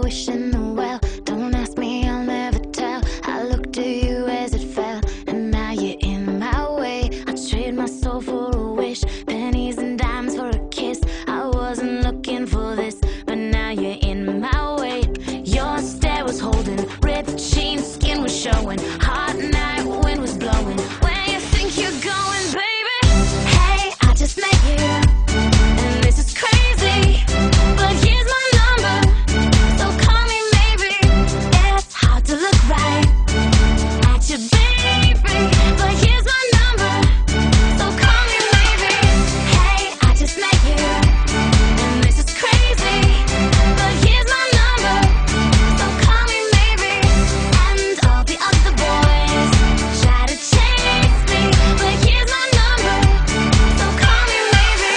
wishing well. Don't ask me, I'll never tell. I looked at you as it fell, and now you're in my way. I trade my soul for a wish, pennies and dimes for a kiss. I wasn't looking for this, but now you're in my way. Your stare was holding, ripped jeans, skin was showing. Hot night, wind was blowing. Where you think you're going, baby? Hey, I just met you, and this is crazy, but here's my number, so call me maybe. It's hard to look right at you, baby, but here's my number, so call me maybe. Hey, I just met you, and this is crazy, but here's my number, so call me maybe. And all the other boys try to chase me, but here's my number, so call me maybe.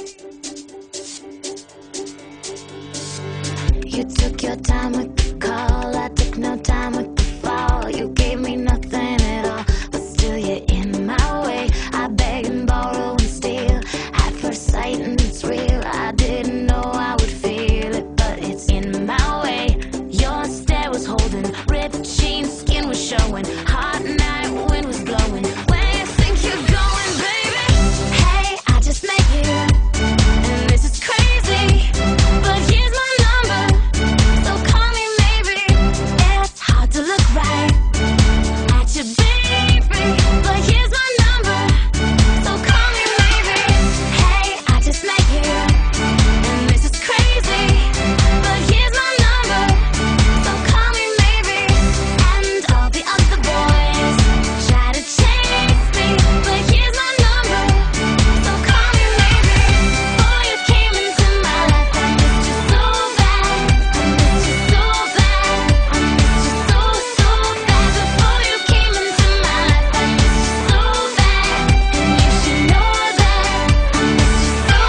You took your time with the call, I took no time with the fall. You gave me nothing at all, but still you're in my way. I beg and borrow and steal at first sight, and it's real. I didn't know I would feel it, but it's in my way. Your stare was holding, ripped jeans, skin was showing. Hot night, wind was blowing. Where you think you're going, baby? Hey, I just met you, and this is crazy, but here's my number, so call me maybe. It's hard to look right at you, baby, but here's my number, so call me maybe. Hey, I just met you, and this is crazy, but here's my number, so call me maybe. And all the other boys try to chase me, but here's my number, so call me maybe. Boy, you came into my life, I missed you so bad, I missed you so bad, I missed you so, so bad. Before you came into my life, I missed you so bad, and you should know that I missed you so,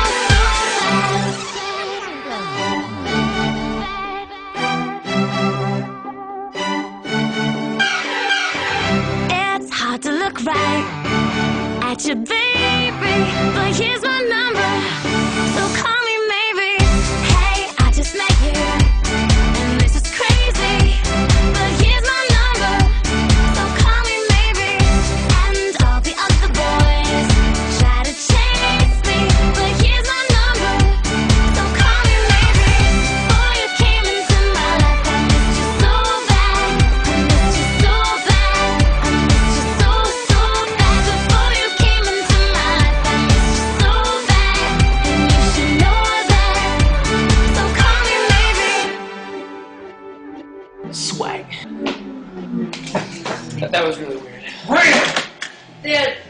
so bad. It's hard to look right at you, baby, but here's my number, so call me maybe. Hey, I just met you, and this is crazy, but here's my number, so call me maybe. And all the other boys try to chase me, but here's my number, so call me maybe. Boy, you came into my life, I missed you so bad, I missed you so bad, I missed you so, so bad. Before you came into my life, I missed you so bad, and you should know that, so call me maybe. Swag. That was really weird. Dude,